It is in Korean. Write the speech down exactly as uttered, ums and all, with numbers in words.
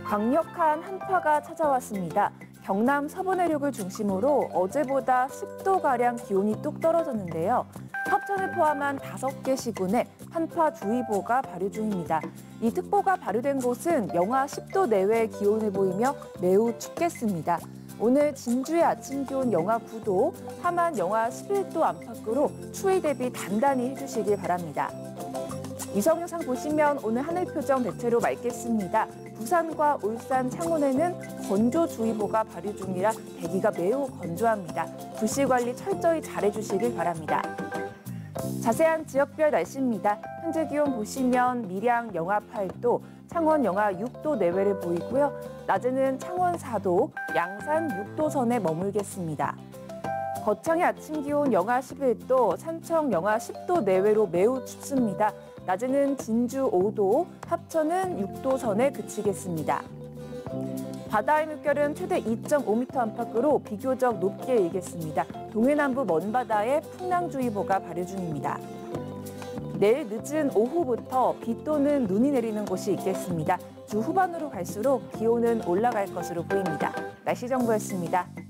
강력한 한파가 찾아왔습니다. 경남 서부 내륙을 중심으로 어제보다 십 도가량 기온이 뚝 떨어졌는데요. 합천을 포함한 다섯 개 시군에 한파주의보가 발효 중입니다. 이 특보가 발효된 곳은 영하 십 도 내외의 기온을 보이며 매우 춥겠습니다. 오늘 진주의 아침 기온 영하 구 도, 함안 영하 십일 도 안팎으로 추위 대비 단단히 해주시길 바랍니다. 위성 영상 보시면 오늘 하늘 표정 대체로 맑겠습니다. 부산과 울산, 창원에는 건조주의보가 발효 중이라 대기가 매우 건조합니다. 불씨 관리 철저히 잘해주시길 바랍니다. 자세한 지역별 날씨입니다. 현재 기온 보시면 밀양 영하 팔 도, 창원 영하 육 도 내외를 보이고요. 낮에는 창원 사 도, 양산 육 도 선에 머물겠습니다. 거창의 아침 기온 영하 십일 도, 산청 영하 십 도 내외로 매우 춥습니다. 낮에는 진주 오 도, 합천은 육 도 선에 그치겠습니다. 바다의 물결은 최대 이 점 오 미터 안팎으로 비교적 높게 일겠습니다. 동해남부 먼바다에 풍랑주의보가 발효 중입니다. 내일 늦은 오후부터 비 또는 눈이 내리는 곳이 있겠습니다. 주 후반으로 갈수록 기온은 올라갈 것으로 보입니다. 날씨 정보였습니다.